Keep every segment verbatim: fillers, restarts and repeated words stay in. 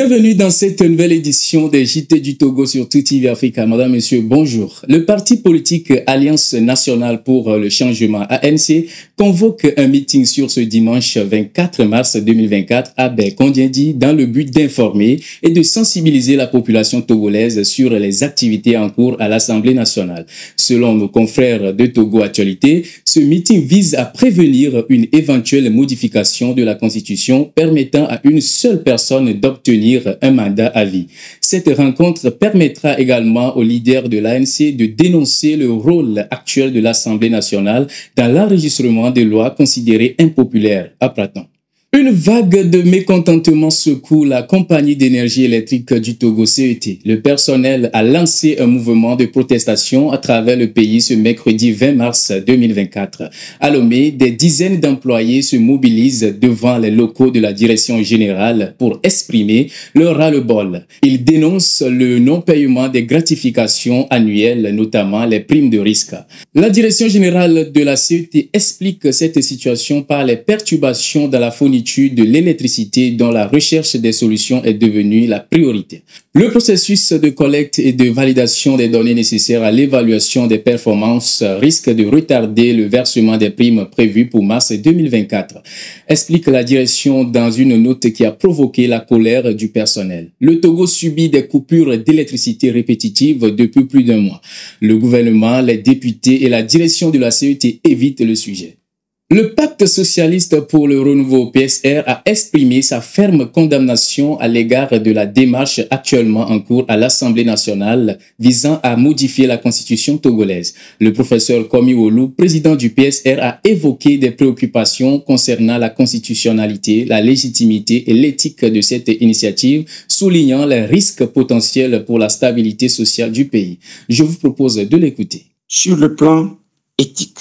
Bienvenue dans cette nouvelle édition des J T du Togo sur Tout T V Africa. Madame, Monsieur, bonjour. Le parti politique Alliance nationale pour le changement A N C convoque un meeting sur ce dimanche vingt-quatre mars deux mille vingt-quatre à Berkondiendi dans le but d'informer et de sensibiliser la population togolaise sur les activités en cours à l'Assemblée nationale. Selon nos confrères de Togo Actualité, ce meeting vise à prévenir une éventuelle modification de la Constitution permettant à une seule personne d'obtenir un mandat à vie. Cette rencontre permettra également aux leaders de l'A N C de dénoncer le rôle actuel de l'Assemblée nationale dans l'enregistrement des lois considérées impopulaires à Platon. Une vague de mécontentement secoue la compagnie d'énergie électrique du Togo C E T. Le personnel a lancé un mouvement de protestation à travers le pays ce mercredi vingt mars deux mille vingt-quatre. À Lomé, des dizaines d'employés se mobilisent devant les locaux de la direction générale pour exprimer leur ras-le-bol. Ils dénoncent le non-paiement des gratifications annuelles, notamment les primes de risque. La direction générale de la C E T explique cette situation par les perturbations dans la fourniture de l'électricité dont la recherche des solutions est devenue la priorité. Le processus de collecte et de validation des données nécessaires à l'évaluation des performances risque de retarder le versement des primes prévues pour mars deux mille vingt-quatre, explique la direction dans une note qui a provoqué la colère du personnel. Le Togo subit des coupures d'électricité répétitives depuis plus d'un mois. Le gouvernement, les députés et la direction de la C E T évitent le sujet. Le pacte socialiste pour le renouveau P S R a exprimé sa ferme condamnation à l'égard de la démarche actuellement en cours à l'Assemblée nationale visant à modifier la constitution togolaise. Le professeur Komi Olu, président du P S R, a évoqué des préoccupations concernant la constitutionnalité, la légitimité et l'éthique de cette initiative, soulignant les risques potentiels pour la stabilité sociale du pays. Je vous propose de l'écouter. Sur le plan éthique,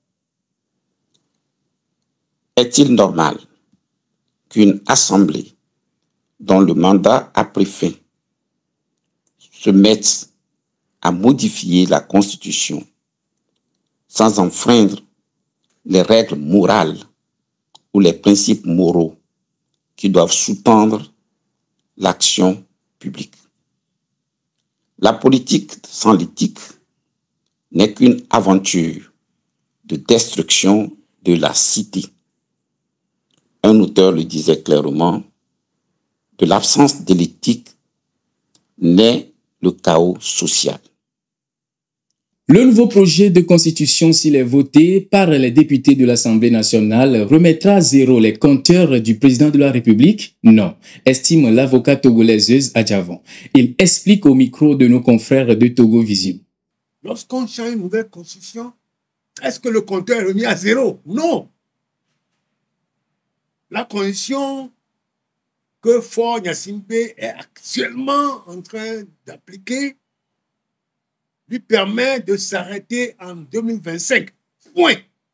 est-il normal qu'une assemblée dont le mandat a pris fin se mette à modifier la Constitution sans enfreindre les règles morales ou les principes moraux qui doivent sous-tendre l'action publique? La politique sans l'éthique n'est qu'une aventure de destruction de la cité. Un auteur le disait clairement, de l'absence de l'éthique naît le chaos social. Le nouveau projet de constitution, s'il est voté par les députés de l'Assemblée nationale, remettra à zéro les compteurs du président de la République? Non, estime l'avocat togolais Zeus Adjavon. Il explique au micro de nos confrères de Togo Vision. Lorsqu'on change une nouvelle constitution, est-ce que le compteur est remis à zéro? Non. La condition que Faure Gnassingbé est actuellement en train d'appliquer lui permet de s'arrêter en deux mille vingt-cinq. Point.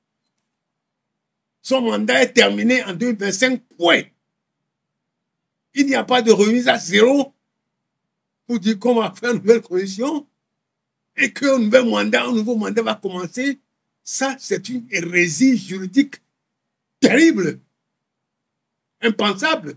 Son mandat est terminé en deux mille vingt-cinq. Point. Il n'y a pas de remise à zéro pour dire qu'on va faire une nouvelle condition et qu'un nouvel mandat, un nouveau mandat va commencer. Ça, c'est une hérésie juridique terrible. Impensable.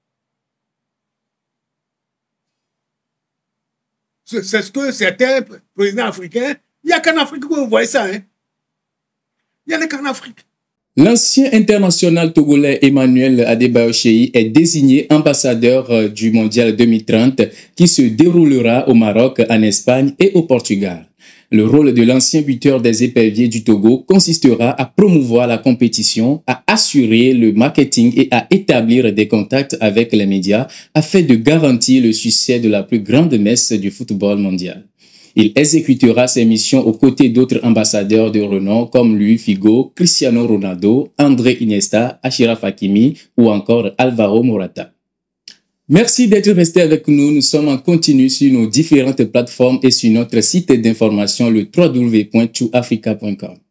C'est ce que certains présidents africains, il n'y a qu'en Afrique que vous voyez ça. Hein? Il n'y en a qu'en Afrique. L'ancien international togolais Emmanuel Adebayo Cheyi est désigné ambassadeur du Mondial deux mille trente qui se déroulera au Maroc, en Espagne et au Portugal. Le rôle de l'ancien buteur des éperviers du Togo consistera à promouvoir la compétition, à assurer le marketing et à établir des contacts avec les médias afin de garantir le succès de la plus grande messe du football mondial. Il exécutera ses missions aux côtés d'autres ambassadeurs de renom comme Luis Figo, Cristiano Ronaldo, André Iniesta, Achraf Hakimi ou encore Alvaro Morata. Merci d'être resté avec nous. Nous sommes en continu sur nos différentes plateformes et sur notre site d'information le w w w point tout africa point com.